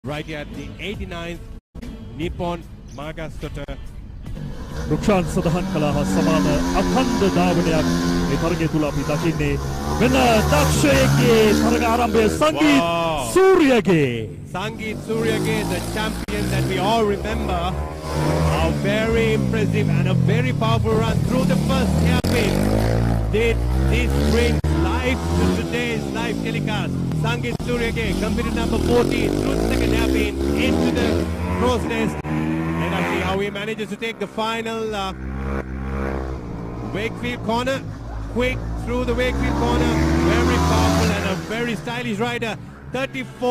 right here at the 89th Nippon Mahagastota. Rukshan Sadahan Kalaha Samana Akhanda Davanayak මේ තරගය තුල අපි දකින්නේ මෙන්න දක්ෂයෙක්ගේ තරග ආරම්භය Sangeeth Suriyage. Sangeeth Suriyage, the champion that we all remember. A very impressive and a very powerful run through the first hairpin. Did this bring life to today's live telecast? Sangeeth Suriyage, competitor number 14, through the second hairpin into the crow's nest. Let us see how he manages to take the final Wakefield corner. Quick through the Wakefield corner. Very powerful and a very stylish rider. 34.